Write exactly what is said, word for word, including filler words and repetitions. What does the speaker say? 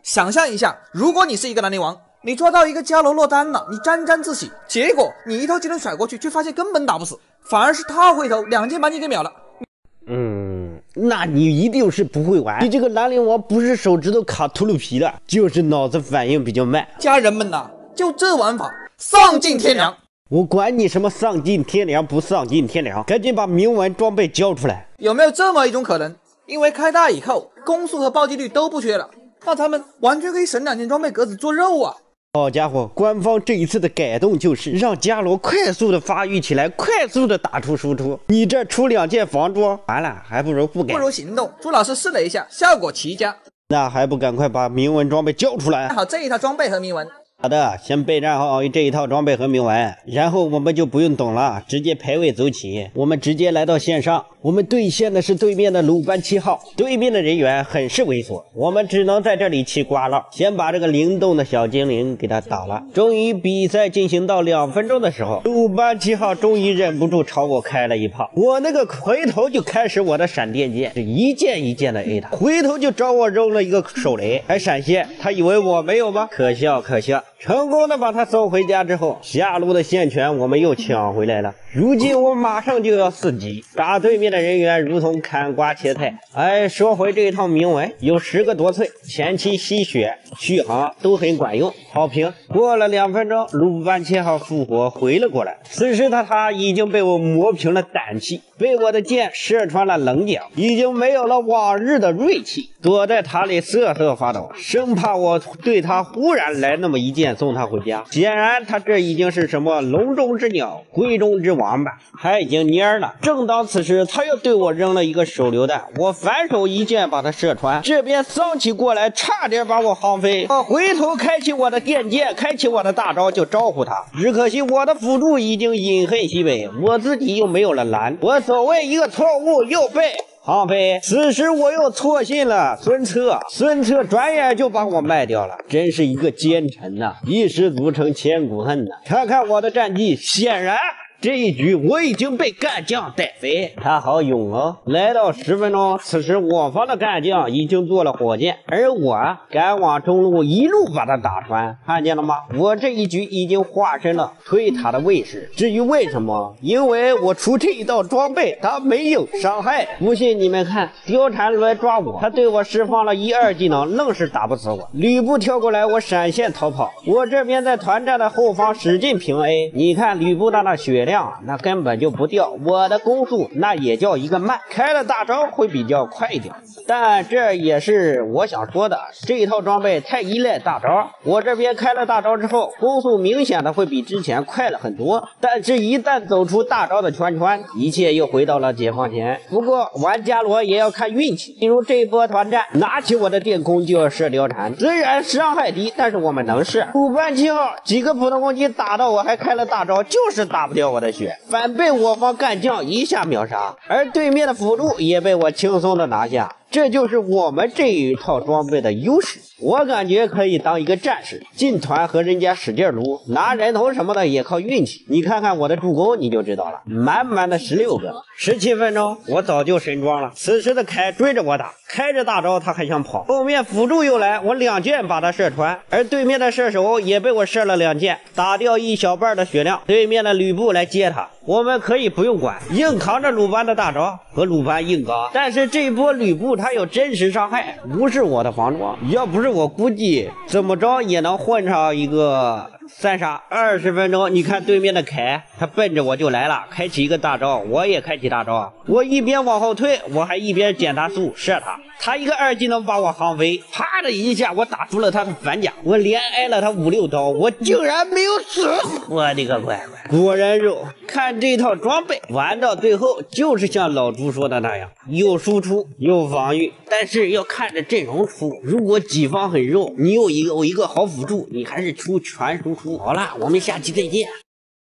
想象一下，如果你是一个兰陵王，你抓到一个伽罗落单了，你沾沾自喜，结果你一套技能甩过去，却发现根本打不死，反而是他回头两剑把你给秒了。 嗯，那你一定是不会玩。你这个兰陵王不是手指头卡秃噜皮的，就是脑子反应比较慢。 家人们呐，就这玩法，丧尽天良！ 我管你什么丧尽天良不丧尽天良，赶紧把铭文装备交出来。 有没有这么一种可能？因为开大以后，攻速和暴击率都不缺了，那他们完全可以省两件装备格子做肉啊！ 好家伙，官方这一次的改动就是让伽罗快速的发育起来，快速的打出输出。你这出两件防装，完了还不如不改。 不如行动。朱老师试了一下，效果奇佳。 那还不赶快把铭文装备交出来？ 看好这一套装备和铭文。 好的，先备战好这一套装备和铭文，然后我们就不用懂了，直接排位走起。我们直接来到线上，我们对线的是对面的鲁班七号，对面的人员很是猥琐，我们只能在这里吃瓜了。先把这个灵动的小精灵给他打了。终于比赛进行到两分钟的时候，鲁班七号终于忍不住朝我开了一炮，我那个回头就开始我的闪电剑，是一剑一剑的 A 他，回头就找我扔了一个手雷，还闪现，他以为我没有吗？可笑可笑。成功的把他送回家之后，下路的线权我们又抢回来了。如今我马上就要四级，打对面的人员如同砍瓜切菜。哎，说回这一套铭文，有十个夺萃，前期吸血续航都很管用，好评。过了两分钟，鲁班七号复活回了过来，此时的他已经被我磨平了胆气，被我的剑射穿了棱角，已经没有了往日的锐气，躲在塔里瑟瑟发抖，生怕我对他忽然来那么一剑送他回家。显然他这已经是什么笼中之鸟闺中之王吧，他已经蔫了。正当此时，他又对我扔了一个手榴弹，我反手一箭把他射穿，这边桑奇过来差点把我薅飞，我回头开启我的电剑，开启我的大招就招呼他，只可惜我的辅助已经饮恨西北，我自己又没有了蓝，我所谓一个错误又被薅飞。此时我又错信了孙策，孙策转眼就把我卖掉了，真是一个奸臣呐、啊！一失足成千古恨呐、啊！看看我的战绩，显然这一局我已经被干将带飞，他好勇哦！来到十分钟，此时我方的干将已经做了火箭，而我赶往中路一路把他打穿，看见了吗？我这一局已经化身了推塔的卫士。至于为什么，因为我出这一道装备他没有伤害。不信你们看，貂蝉来抓我，他对我释放了一二技能，愣是打不死我。吕布跳过来，我闪现逃跑，我这边在团战的后方使劲平 A， 你看吕布那那血量那根本就不掉，我的攻速那也叫一个慢，开了大招会比较快一点。但这也是我想说的，这一套装备太依赖大招，我这边开了大招之后，攻速明显的会比之前快了很多，但是一旦走出大招的圈圈，一切又回到了解放前。不过玩伽罗也要看运气，比如这一波团战，拿起我的电弓就要射貂蝉，虽然伤害低，但是我们能射。鲁班七号几个普通攻击打到我还开了大招，就是打不掉我的血，反被我方干将一下秒杀，而对面的辅助也被我轻松的拿下。这就是我们这一套装备的优势，我感觉可以当一个战士，进团和人家使劲撸，拿人头什么的也靠运气。你看看我的助攻你就知道了，满满的十六个。十七分钟我早就神装了，此时的凯追着我打，开着大招他还想跑，后面辅助又来，我两箭把他射穿，而对面的射手也被我射了两箭，打掉一小半的血量。对面的吕布来接他，我们可以不用管，硬扛着鲁班的大招和鲁班硬刚。但是这一波吕布他有真实伤害，不是我的防装，要不是我估计怎么着也能混上一个三杀。二十分钟，你看对面的凯他奔着我就来了，开启一个大招，我也开启大招，我一边往后退，我还一边减他速射他，他一个二技能把我薅飞，啪的一下我打出了他的反甲，我连挨了他五六刀，我竟然没有死，我的个乖乖！果然肉，看这套装备玩到最后就是像老朱说的那样，有输出有防御，但是要看着阵容出，如果己方很肉，你有一个有一个好辅助，你还是出全输出。好了，我们下期再见。